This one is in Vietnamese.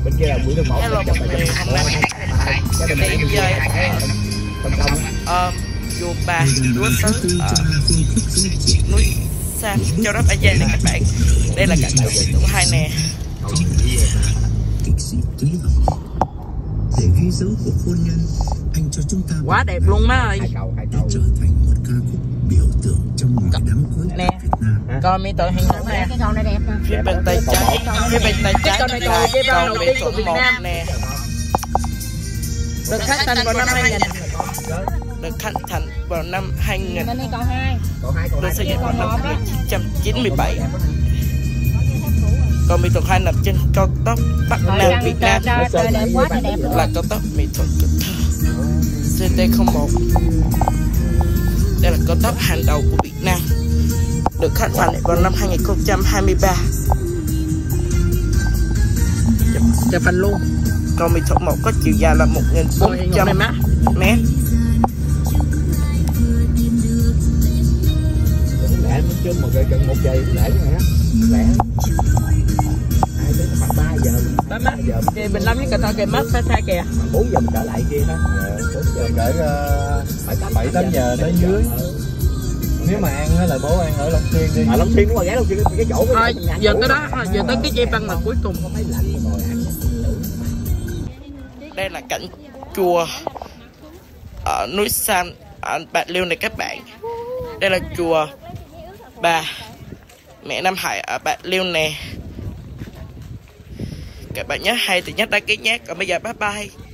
bên kia là mũi nước một. Hello mọi người, hôm nay đi chơi chùa Bà Chúa Xứ núi Sam Châu Đốc An Giang này các bạn. Đây là cảnh của hai nè. Để ghi dấu cuộc hôn nhân, anh cho chúng ta quá đẹp luôn má ơi. Hai cầu. Trở thành một ca khúc biểu tượng trong ngày đám cưới nè. Việt Nam. Coi mi tội hình nè. Cái con này đẹp nè. Phía bên tay trái, phía bên tay trái là cầu mỹ thuận 1 nè. Được khánh thành vào năm 2000. Được khánh thành vào năm 2000. Bên đây cầu 2. Được xây dựng vào năm 1997. Cầu mỹ thuận 2 nằm trên cao tốc Bắc Nam Việt Nam, là cao tốc mỹ thuận CT01. Đây là cao tốc hàng đầu của Việt Nam, được khánh thành vào năm 2023. Chụp hình luôn. Cầu mỹ thuận 1 có chiều dài là 1400 m. Lẽ nó chứ một gần 1 giây lẽ chứ hả? Lẽ. Ai đến khoảng 3 giờ. 3 giờ. Kìa mình làm cái cà kìa mất xa xa kìa. 4 giờ mình trở lại kia đó. 4 giờ cỡ 7-8 giờ tới dưới. Nếu mà ăn là bố ăn ở Long Xuyên đi. Long Xuyên đúng rồi, ghé Long Xuyên cái chỗ. Thôi, giờ tới đó, giờ tới cái dây băng là cuối cùng. Đây là cảnh chùa ở núi Sam ở Bạc Liêu này các bạn. Đây là chùa Bà Mẹ Nam Hải ở Bạc Liêu nè. Các bạn nhớ hay thì nhớ đăng ký nhé. Còn bây giờ bye bye.